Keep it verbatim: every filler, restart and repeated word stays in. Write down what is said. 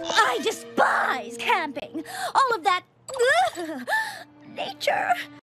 I despise camping. All of that ugh, nature.